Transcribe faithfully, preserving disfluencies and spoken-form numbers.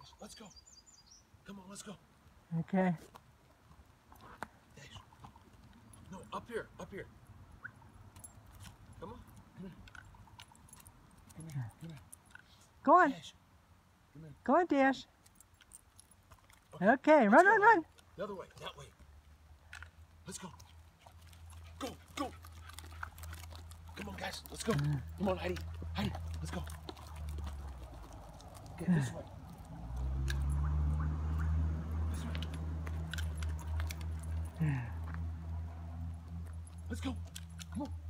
Let's go. Come on, let's go. Okay. Dash. No, up here, up here. Come on, come here. Come here, come here. Go on. Dash. Come here. Go on, Dash. Okay, Okay, let's run, go, run, run. Heidi. The other way, that way. Let's go. Go, go. Come on, guys, let's go. Come on, Heidi. Heidi, let's go. Okay, this way. This way. Let's go. Come on.